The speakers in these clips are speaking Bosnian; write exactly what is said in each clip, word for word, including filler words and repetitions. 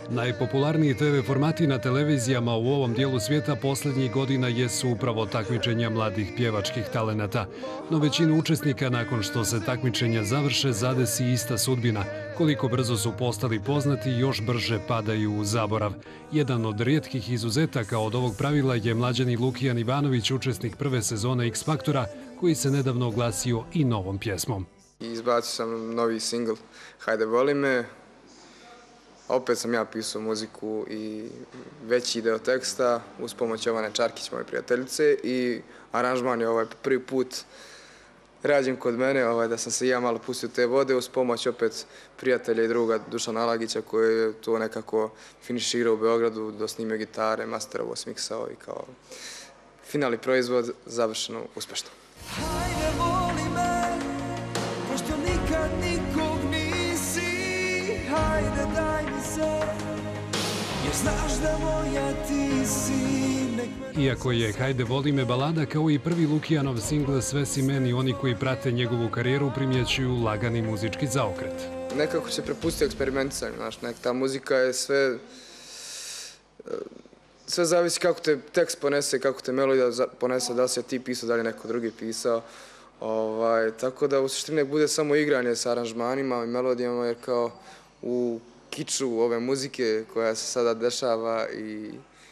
Najpopularniji te ve formati na televizijama u ovom dijelu svijeta posljednjih godina jesu upravo takmičenja mladih pjevačkih talenata. No većinu učesnika nakon što se takmičenja završe zadesi ista sudbina. Koliko brzo su postali poznati, još brže padaju u zaborav. Jedan od rijetkih izuzetaka od ovog pravila je mlađani Lukijan Ivanović, učesnik prve sezone X Faktora, koji se nedavno oglasio i novom pjesmom. Izbacio sam novi singl Hajde voli me. Opet sam ja pisao muziku i veći deo teksta uz pomoć Jovane Čarkić, moje prijateljice, i aranžman je ovaj prvi put rađen kod mene, ovaj, da sam se ja malo pustio te vode uz pomoć opet prijatelja i druga Dušana Alagića koji je to nekako finiširao u Beogradu, dosnimio gitare, masterovo, smiksao i kao finalni proizvod završeno uspešno. Hajde voli me, pošto nikad nikog nisi, hajde daj mi se, jer znaš da moja ti si. Iako je Hajde voli me balada, kao i prvi Lukijanov singl Sve si meni, oni koji prate njegovu karijeru primjećuju lagani muzički zaokret. Nekako se prepustio eksperimentisanju, znaš, nek ta muzika je sve... Sve zavisi kako te tekst ponese, kako te melodija ponese, da li si ti pisao, da li neko drugi pisao. Ovaj, tako da u suštini bude samo igranje sa aranžmanima i melodijama, jer kao u kiču ove muzike koja se sada dešava i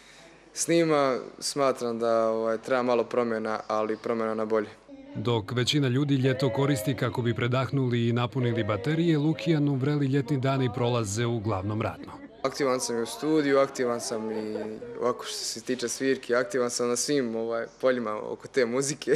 snima, smatram da ovaj, treba malo promjena, ali promjena na bolje. Dok većina ljudi ljeto koristi kako bi predahnuli i napunili baterije, Lukijanu vreli ljetni dani prolaze uglavnom radno. Aktivan sam i u studiju, aktivan sam i ovako što se tiče svirki, aktivan sam na svim ovaj, poljima oko te muzike.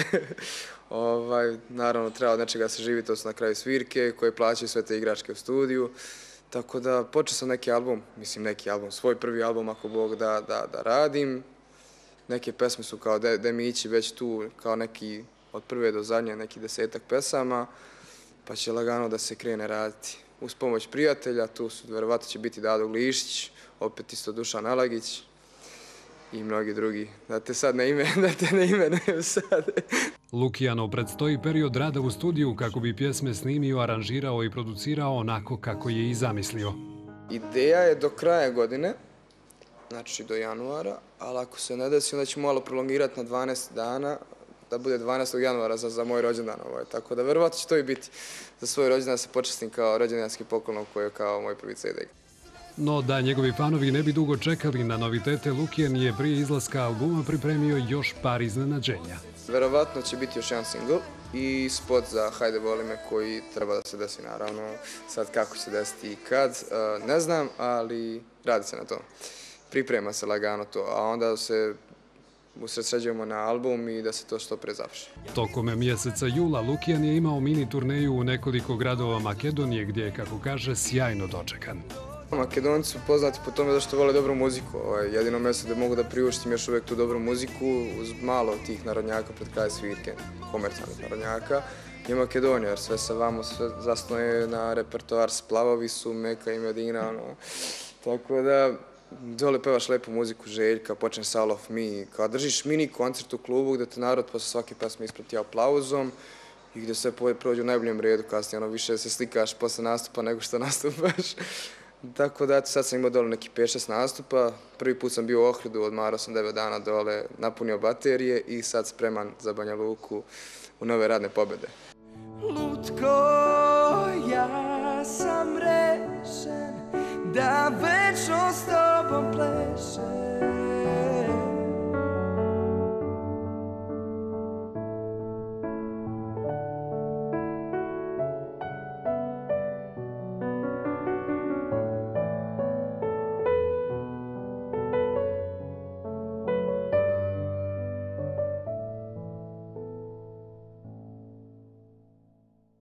ovaj, naravno, treba od nečega se živi, to su na kraju svirke koje plaćaju sve te igračke u studiju. Tako da počeo sam neki album, mislim neki album, svoj prvi album ako Bog da, da, da radim. Neke pesme su kao demići već tu, kao neki od prve do zadnje, neki desetak pesama, pa će lagano da se krene raditi. Uz pomoć prijatelja, tu su, verovatno će biti Dado Glišić, opet isto Dušan Alagić i mnogi drugi. Da te sad ne ime, da te ne imenujem sad. Lukijanov predstoji period rada u studiju kako bi pjesme snimio, aranžirao i producirao onako kako je i zamislio. Ideja je do kraja godine, znači do januara, ali ako se ne desi, onda ćemo malo prolongirati na dvanaest dana, da bude dvanaestog januara za, za moj rođendan. Ovaj. Tako da verovatno će to i biti za svoj rođendan da se počestim kao rođendanski poklon koji je kao moj prvi ce de. No da njegovi fanovi ne bi dugo čekali na novitete, Lukijan je prije izlaska albuma pripremio još par iznenađenja. Verovatno će biti još jedan singl i spot za Hajde voli me koji treba da se desi, naravno. Sad kako će desiti i kad, ne znam, ali radi se na to. Priprema se lagano to, a onda se usredsređujemo na album i da se to što pre završi. Tokom mjeseca jula Lukijan je imao mini turneju u nekoliko gradova Makedonije gdje je, kako kaže, sjajno dočekan. Makedonci su poznati po tome da što vole dobru muziku. Jedino mjesto gdje mogu da priuštim još uvijek tu dobru muziku uz malo tih narodnjaka pred kraj svirke, komercijalnih narodnjaka, je Makedonija, jer sve sa vama sve zasnoje na repertoar Splavovi su, Meka i Medina. No. Tako da dole pevaš lepu muziku Željka, počne sa All of Me, kao držiš mini koncert u klubu gdje te narod posle svake pesme isprati aplauzom i gdje sve prođe u najboljem redu, kasnije ono više se slikaš posle nastupa nego što nastupaš. Tako da, sad sam imao dole neki pet šest nastupa, prvi put sam bio u Ohridu, odmarao sam devet dana dole, napunio baterije i sad spreman za Banja Luku u nove radne pobjede. Lutko, ja sam rešen da večno s tobom plešem.